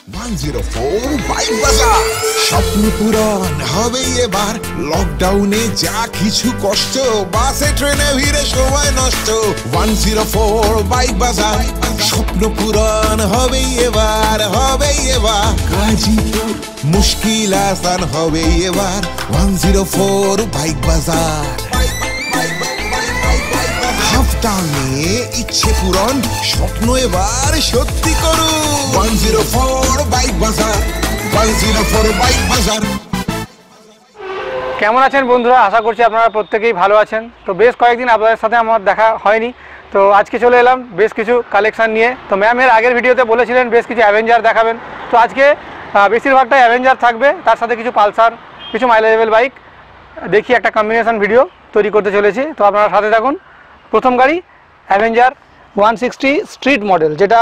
104 bike বাজার। স্বপ্ন পূরণ হবে এবার, লকডাউনে যা কিছু কষ্ট, বাসে ট্রেনে ভিড়ে সময় নষ্ট। 104 বাইক বাজার, স্বপ্ন পূরণ হবে এবার, হবে এবার। গাজীপুর মুশকিল আসান হবে এবার, 104 বাইক বাজার। হাফটানে ইচ্ছে পূরণ, স্বপ্ন এবার সত্যি করুন। 104 বাইক বাজার, 104 বাইক বাজার। কেমন আছেন বন্ধুরা? আশা করছি আপনারা প্রত্যেকেই ভালো আছেন। তো বেশ কয়েকদিন আপনাদের সাথে আমার দেখা হয়নি, তো আজকে চলে এলাম বেশ কিছু কালেকশান নিয়ে। তো ম্যাম এর আগের ভিডিওতে বলেছিলেন বেশ কিছু অ্যাভেঞ্জার দেখাবেন, তো আজকে বেশিরভাগটাই অ্যাভেঞ্জার থাকবে, তার সাথে কিছু পালসার, কিছু মাইলেজেবল বাইক দেখি একটা কম্বিনেশন ভিডিও তৈরি করতে চলেছি। তো আপনারা সাথে থাকুন। প্রথম গাড়ি অ্যাভেঞ্জার 160 স্ট্রিট মডেল, যেটা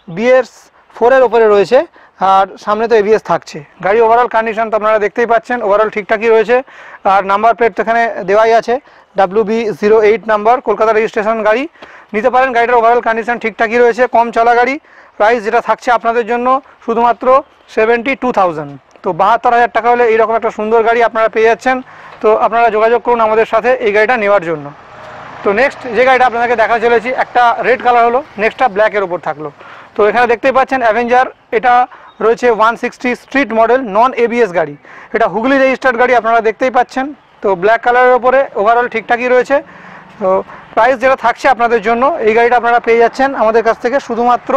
BS4 এর ওপরে রয়েছে, আর সামনে তো ABS থাকছে। গাড়ি ওভারঅল কন্ডিশন তো আপনারা দেখতেই পাচ্ছেন, ওভারঅল ঠিকঠাকই রয়েছে। আর নাম্বার প্লেট তো এখানে দেওয়াই আছে, WB08 নাম্বার, কলকাতা রেজিস্ট্রেশন গাড়ি। নিতে পারেন, গাড়িটার ওভারঅল কন্ডিশন ঠিকঠাকই রয়েছে, কম চলা গাড়ি। প্রাইস যেটা থাকছে আপনাদের জন্য শুধুমাত্র 72,000। তো 72,000 টাকা হলে এইরকম একটা সুন্দর গাড়ি আপনারা পেয়ে যাচ্ছেন। তো আপনারা যোগাযোগ করুন আমাদের সাথে এই গাড়িটা নেওয়ার জন্য। তো নেক্সট যে গাড়িটা আপনাদেরকে দেখা চলেছি, একটা রেড কালার হলো, নেক্সটটা ব্ল্যাকের ওপর থাকলো। তো এখানে দেখতেই পাচ্ছেন অ্যাভেঞ্জার, এটা রয়েছে 160 স্ট্রিট মডেল, নন ABS গাড়ি। এটা হুগলি রেজিস্টার্ড গাড়ি, আপনারা দেখতেই পাচ্ছেন। তো ব্ল্যাক কালারের ওপরে ওভারঅল ঠিকঠাকই রয়েছে। তো প্রাইস যেটা থাকছে আপনাদের জন্য, এই গাড়িটা আপনারা পেয়ে যাচ্ছেন আমাদের কাছ থেকে শুধুমাত্র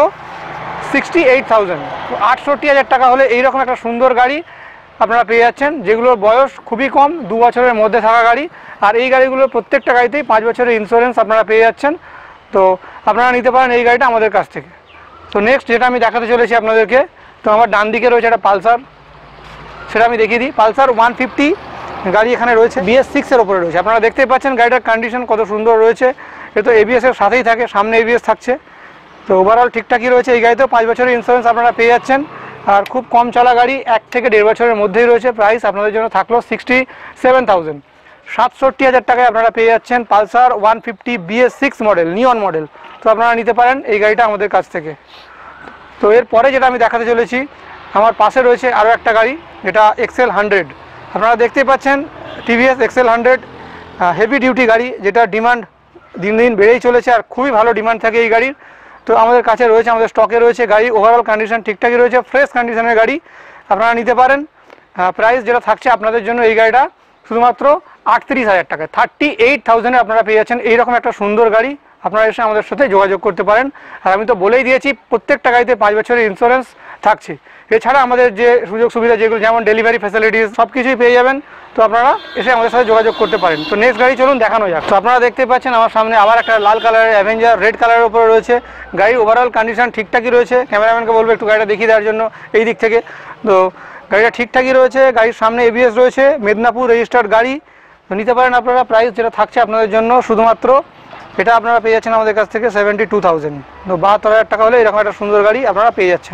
68,000। তো 68,000 টাকা হলে এইরকম একটা সুন্দর গাড়ি আপনারা পেয়ে যাচ্ছেন, যেগুলোর বয়স খুবই কম, 2 বছরের মধ্যে থাকা গাড়ি। আর এই গাড়িগুলোর প্রত্যেকটা গাড়িতেই 5 বছরের ইন্স্যুরেন্স আপনারা পেয়ে যাচ্ছেন। তো আপনারা নিতে পারেন এই গাড়িটা আমাদের কাছ থেকে। তো নেক্সট যেটা আমি দেখাতে চলেছি আপনাদেরকে, তো আমার ডান দিকে রয়েছে একটা পালসার, সেটা আমি দেখিয়ে দিই। পালসার 150 গাড়ি এখানে রয়েছে, BS6 এর ওপরে রয়েছে। আপনারা দেখতেই পাচ্ছেন গাড়িটার কন্ডিশন কত সুন্দর রয়েছে। এ তো ABS এর সাথেই থাকে, সামনে ABS থাকছে। তো ওভারঅল ঠিকঠাকই রয়েছে। এই গাড়িতেও 5 বছরের ইন্স্যুরেন্স আপনারা পেয়ে যাচ্ছেন। আর খুব কম চলা গাড়ি, 1 থেকে 1.5 বছরের মধ্যেই রয়েছে। প্রাইস আপনাদের জন্য থাকলো 67,000। 67,000 টাকায় আপনারা পেয়ে যাচ্ছেন পালসার 150 BS6 মডেল, নিয়ন মডেল। তো আপনারা নিতে পারেন এই গাড়িটা আমাদের কাছ থেকে। তো এরপরে যেটা আমি দেখাতে চলেছি, আমার পাশে রয়েছে আরও একটা গাড়ি, যেটা XL100। আপনারা দেখতেই পাচ্ছেন TVS XL100 হেভি ডিউটি গাড়ি, যেটা ডিমান্ড দিন দিন বেড়েই চলেছে, আর খুবই ভালো ডিমান্ড থাকে এই গাড়ির। তো আমাদের কাছে রয়েছে, আমাদের স্টকে রয়েছে গাড়ি, ওভারঅল কন্ডিশন ঠিকঠাকই রয়েছে, ফ্রেশ কন্ডিশনের গাড়ি আপনারা নিতে পারেন। প্রাইস যেটা থাকছে আপনাদের জন্য এই গাড়িটা শুধুমাত্র 38,000 টাকায়, 38,000-এ আপনারা পেয়ে যাচ্ছেন এইরকম একটা সুন্দর গাড়ি। আপনারা এসে আমাদের সাথে যোগাযোগ করতে পারেন। আর আমি তো বলেই দিয়েছি প্রত্যেকটা গাড়িতে 5 বছরের ইন্স্যুরেন্স থাকছে। এছাড়া আমাদের যে সুযোগ সুবিধা যেগুলো, যেমন ডেলিভারি ফ্যাসিলিটিস, সব কিছুই পেয়ে যাবেন। তো আপনারা এসে আমাদের সাথে যোগাযোগ করতে পারেন। তো নেক্সট গাড়ি চলুন দেখানো যাক। তো আপনারা দেখতে পাচ্ছেন আমার সামনে আবার একটা লাল কালারের অ্যাভেঞ্জার, রেড কালারের উপরে রয়েছে। গাড়ির ওভারঅল কন্ডিশন ঠিকঠাকই রয়েছে। ক্যামেরাম্যানকে বলবো একটু গাড়িটা দেখিয়ে দেওয়ার জন্য এই দিক থেকে। তো গাড়িটা ঠিকঠাকই রয়েছে, গাড়ির সামনে ABS রয়েছে, মেদিনীপুর রেজিস্টার্ড গাড়ি। তো নিতে পারেন আপনারা। প্রাইস যেটা থাকছে আপনাদের জন্য শুধুমাত্র, এটা আপনারা পেয়ে যাচ্ছেন আমাদের কাছ থেকে 72,000। তো 72,000 টাকা হলে এরকম একটা সুন্দর গাড়ি আপনারা পেয়ে যাচ্ছেন।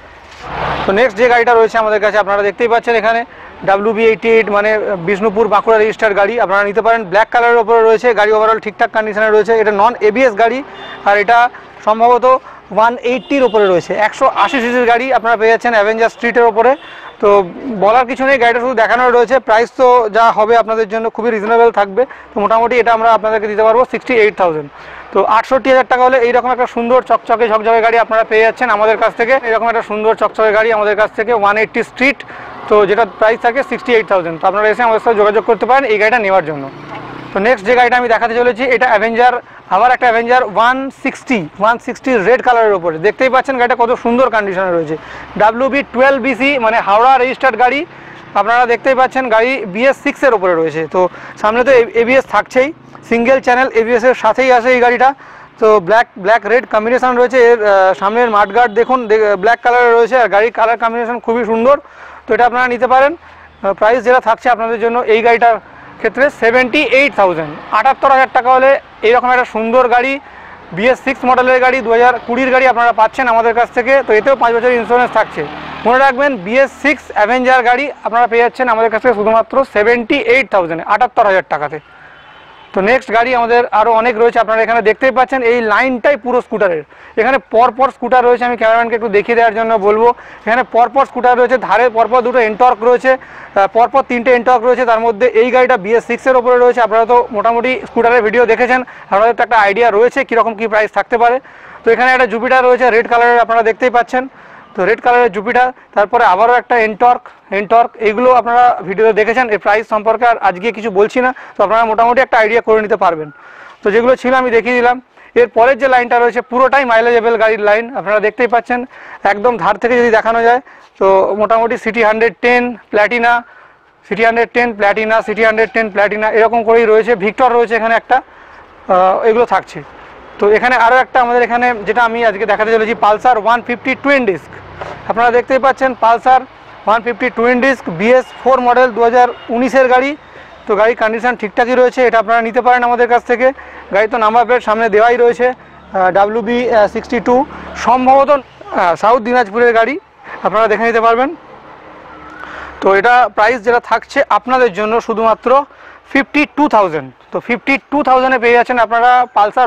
তো নেক্সট যে গাড়িটা রয়েছে আমাদের কাছে, আপনারা দেখতেই পাচ্ছেন এখানে WB88, মানে বিষ্ণুপুর বাঁকুড়া রেজিস্টার্ড গাড়ি। আপনারা নিতে পারেন, ব্ল্যাক কালারের ওপরে রয়েছে। গাড়ি ওভারঅল ঠিকঠাক কন্ডিশনে রয়েছে। এটা নন ABS গাড়ি, আর এটা সম্ভবত 180-র ওপরে রয়েছে, 180 সিসির গাড়ি আপনারা পেয়ে যাচ্ছেন অ্যাভেঞ্জার স্ট্রিটের ওপরে। তো বলার কিছু নেই, গাড়িটা শুধু দেখানো রয়েছে। প্রাইস তো যা হবে আপনাদের জন্য খুবই রিজনেবল থাকবে। তো মোটামুটি এটা আমরা আপনাদেরকে দিতে পারবো 68,000। তো 68,000 টাকা হলে এইরকম একটা সুন্দর চকচকে ঝকঝকে গাড়ি আপনারা পেয়ে যাচ্ছেন আমাদের কাছ থেকে। এরকম একটা সুন্দর চকচকে গাড়ি আমাদের কাছ থেকে 180 স্ট্রিট, তো যেটা প্রাইস থাকে 68,000। তো আপনারা এসে আমাদের সাথে যোগাযোগ করতে পারেন এই গাড়িটা নেওয়ার জন্য। তো নেক্সট যে গাড়িটা আমি দেখাতে চলেছি, এটা অ্যাভেঞ্জার, আবার একটা অ্যাভেঞ্জার 160 রেড কালারের ওপরে। দেখতেই পাচ্ছেন গাড়িটা কত সুন্দর কন্ডিশনে রয়েছে। WB12BC, মানে হাওড়া রেজিস্টার্ড গাড়ি। আপনারা দেখতেই পাচ্ছেন গাড়ি BS6 এর ওপরে রয়েছে। তো সামনে তো ABS থাকছেই, সিঙ্গেল চ্যানেল ABS এর সাথেই আসে এই গাড়িটা। তো ব্ল্যাক রেড কম্বিনেশন রয়েছে। এর সামনের মাঠগার্ড দেখুন ব্ল্যাক কালারের রয়েছে, আর গাড়ির কালার কম্বিনেশন খুবই সুন্দর। তো এটা আপনারা নিতে পারেন। প্রাইস যেটা থাকছে আপনাদের জন্য এই গাড়িটার ক্ষেত্রে 78,000। 78,000 টাকা হলে এইরকম একটা সুন্দর গাড়ি, BS6 মডেলের গাড়ি, 2020-র গাড়ি আপনারা পাচ্ছেন আমাদের কাছ থেকে। তো এতেও 5 বছরের ইন্স্যুরেন্স থাকছে। মনে রাখবেন, BS6 অ্যাভেঞ্জার গাড়ি আপনারা পেয়ে যাচ্ছেন আমাদের কাছ থেকে শুধুমাত্র 78,000, 78,000 টাকাতে। তো নেক্সট গাড়ি আমাদের আরও অনেক রয়েছে, আপনারা এখানে দেখতেই পাচ্ছেন এই লাইনটাই পুরো স্কুটারের। এখানে পরপর স্কুটার রয়েছে, আমি ক্যামেরাম্যানকে একটু দেখিয়ে দেওয়ার জন্য বলবো। এখানে পরপর স্কুটার রয়েছে, ধারে পরপর দুটো এনটর্ক রয়েছে, পরপর 3টে এনটর্ক রয়েছে। তার মধ্যে এই গাড়িটা BS6-এর ওপরে রয়েছে। আপনারা তো মোটামুটি স্কুটারের ভিডিও দেখেছেন, আপনাদের তো একটা আইডিয়া রয়েছে কীরকম কী প্রাইস থাকতে পারে। তো এখানে একটা জুপিটার রয়েছে রেড কালারের, আপনারা দেখতেই পাচ্ছেন। তো রেড কালারের জুপিটার, তারপরে আবারও একটা এনটর্ক, এইগুলো আপনারা ভিডিওতে দেখেছেন। এই প্রাইস সম্পর্কে আর আজকে কিছু বলছি না, তো আপনারা মোটামুটি একটা আইডিয়া করে নিতে পারবেন। তো যেগুলো ছিল আমি দেখিয়ে দিলাম। এর পরের যে লাইনটা রয়েছে পুরোটাই মাইলেজেবল গাড়ির লাইন, আপনারা দেখতেই পাচ্ছেন। একদম ধার থেকে যদি দেখানো যায় তো মোটামুটি CT 110 Platina, CT 110 Platina, CT 110 Platina, এরকম করেই রয়েছে। ভিক্টর রয়েছে এখানে একটা, এগুলো থাকছে। তো এখানে আরও একটা আমাদের এখানে যেটা আমি আজকে দেখাতে চলেছি, পালসার 150 টুইন ডিস্ক। আপনারা দেখতেই পাচ্ছেন Pulsar 150 twin disc BS4 model, 2019-এর গাড়ি। তো গাড়ির কন্ডিশন ঠিকঠাকই রয়েছে, এটা আপনারা নিতে পারেন আমাদের কাছ থেকে। গাড়ি তো নাম্বার প্লেট সামনে দেওয়াই রয়েছে, WB62, সম্ভবত সাউথ দিনাজপুরের গাড়ি, আপনারা দেখে নিতে পারবেন। তো এটা প্রাইস যেটা থাকছে আপনাদের জন্য শুধুমাত্র 52,000। তো 52,000-এ পেয়ে যাচ্ছেন আপনারা পালসার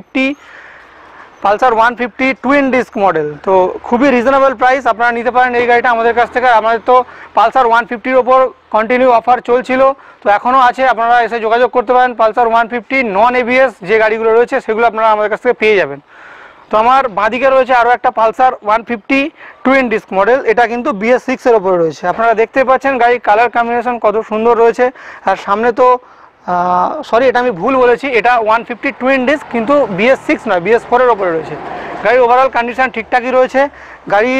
150 টুইন ডিস্ক মডেল। তো খুবই রিজনেবল প্রাইস, আপনারা নিতে পারেন এই গাড়িটা আমাদের কাছ থেকে। আমাদের তো পালসার 150-র ওপর কন্টিনিউ অফার চলছিল, তো এখনও আছে, আপনারা এসে যোগাযোগ করতে পারেন। পালসার 150 নন ABS যে গাড়িগুলো রয়েছে সেগুলো আপনারা আমাদের কাছ থেকে পেয়ে যাবেন। তো আমার বাঁদিকে রয়েছে আরও একটা পালসার 150 টুইন ডিস্ক মডেল, এটা কিন্তু BS6-এর ওপরে রয়েছে। আপনারা দেখতে পাচ্ছেন গাড়ির কালার কম্বিনেশন কত সুন্দর রয়েছে। আর সামনে তো সরি, এটা আমি ভুল বলেছি, এটা 150 টুইন ডিস্ক, কিন্তু BS6 নয়, BS4-এর ওপরে রয়েছে। গাড়ির ওভারঅল কন্ডিশন ঠিকঠাকই রয়েছে। গাড়ি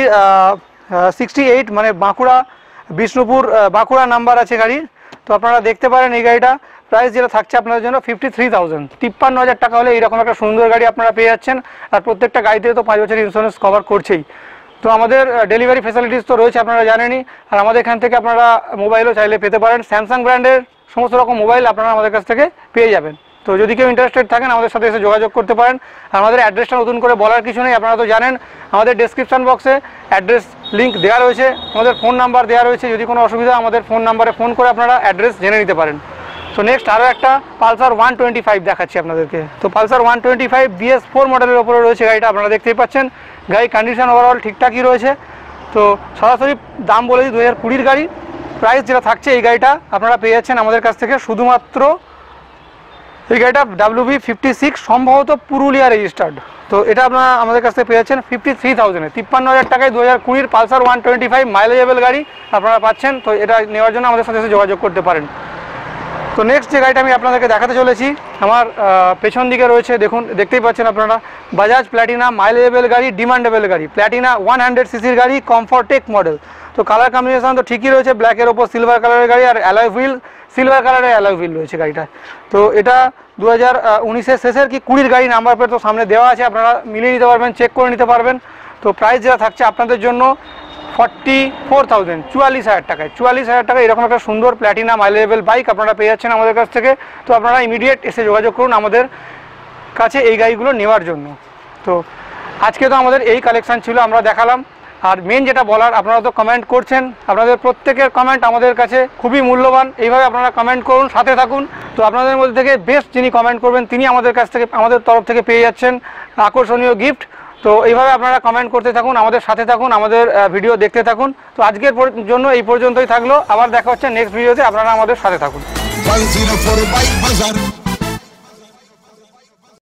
68 মানে বাঁকুড়া, বিষ্ণুপুর বাঁকুড়া নাম্বার আছে গাড়ির। তো আপনারা দেখতে পারেন এই গাড়িটা প্রাইস যেটা থাকছে আপনাদের জন্য 53,000, 53,000 টাকা হলে এইরকম একটা সুন্দর গাড়ি আপনারা পেয়ে যাচ্ছেন। আর প্রত্যেকটা গাড়িতে তো 5 বছরের ইন্স্যুরেন্স কভার করছেই। তো আমাদের ডেলিভারি ফ্যাসিলিটিস তো রয়েছে, আপনারা জানেনই। আর আমাদের এখান থেকে আপনারা মোবাইলও চাইলে পেতে পারেন, স্যামসাং ব্র্যান্ডের সমস্ত রকম মোবাইল আপনারা আমাদের কাছ থেকে পেয়ে যাবেন। তো যদি কেউ ইন্টারেস্টেড থাকেন আমাদের সাথে এসে যোগাযোগ করতে পারেন। আমাদের অ্যাড্রেসটা নতুন করে বলার কিছু নেই, আপনারা তো জানেন। আমাদের ডেসক্রিপশন বক্সে অ্যাড্রেস লিঙ্ক দেওয়া রয়েছে, আমাদের ফোন নাম্বার দেওয়া রয়েছে। যদি কোনো অসুবিধা আমাদের ফোন নাম্বারে ফোন করে আপনারা অ্যাড্রেস জেনে নিতে পারেন। তো নেক্সট আরও একটা পালসার 125 দেখাচ্ছি আপনাদেরকে। তো পালসার 125 BS4 মডেলের ওপরে রয়েছে গাড়িটা, আপনারা দেখতেই পাচ্ছেন। গাড়ির কন্ডিশন ওভারঅল ঠিকঠাকই রয়েছে। তো সরাসরি দাম বলে দিই 2020-র গাড়ি। প্রাইস যেটা থাকছে এই গাড়িটা আপনারা পেয়ে যাচ্ছেন আমাদের কাছ থেকে শুধুমাত্র, এই গাড়িটা WB56, সম্ভবত পুরুলিয়া রেজিস্টার্ড। তো এটা আপনারা আমাদের কাছ থেকে পেয়ে যাচ্ছেন 53,000-এ, 53,000 টাকায় 2020 পালসার 125 মাইলেজেবল গাড়ি আপনারা পাচ্ছেন। তো এটা নেওয়ার জন্য আমাদের সাথে এসে যোগাযোগ করতে পারেন। তো নেক্সট যে গাড়িটা আমি আপনাদেরকে দেখাতে চলেছি, আমার পেছন দিকে রয়েছে, দেখুন, দেখতেই পাচ্ছেন আপনারা, বাজাজ প্ল্যাটিনা মাইলেজেবল গাড়ি, ডিমান্ডেবল গাড়ি, প্ল্যাটিনা 100cc গাড়ি, কমফর্টেক মডেল। তো কালার কম্বিনেশন তো ঠিকই রয়েছে, ব্ল্যাকের ওপর সিলভার কালারের গাড়ি, আর অ্যালয় হুইল, সিলভার কালারের অ্যালয় হুইল রয়েছে গাড়িটা। তো এটা 2019-এর শেষের কি 20-র গাড়ি, নাম্বার প্লেট তো সামনে দেওয়া আছে, আপনারা মিলিয়ে নিতে পারবেন, চেক করে নিতে পারবেন। তো প্রাইস যেটা থাকছে আপনাদের জন্য 44,000, 44,000 টাকায়, 44,000 টাকায় এরকম একটা সুন্দর প্ল্যাটিনা মাইলেজেবল বাইক আপনারা পেয়ে যাচ্ছেন আমাদের কাছ থেকে। তো আপনারা ইমিডিয়েট এসে যোগাযোগ করুন আমাদের কাছে এই গাড়িগুলো নেওয়ার জন্য। তো আজকে তো আমাদের এই কালেকশান ছিল, আমরা দেখালাম। আর মেন যেটা বলার, আপনারা তো কমেন্ট করছেন, আপনাদের প্রত্যেকের কমেন্ট আমাদের কাছে খুবই মূল্যবান। এইভাবে আপনারা কমেন্ট করুন, সাথে থাকুন। তো আপনাদের মধ্যে থেকে বেস্ট যিনি কমেন্ট করবেন তিনি আমাদের কাছ থেকে, আমাদের তরফ থেকে পেয়ে যাচ্ছেন আকর্ষণীয় গিফট। তো এইভাবে আপনারা কমেন্ট করতে থাকুন, আমাদের সাথে থাকুন, আমাদের ভিডিও দেখতে থাকুন। তো আজকের জন্য এই পর্যন্তই থাকলো, আবার দেখা হচ্ছে নেক্সট ভিডিওতে, আপনারা আমাদের সাথে থাকুন। 104 বাইক বাজার।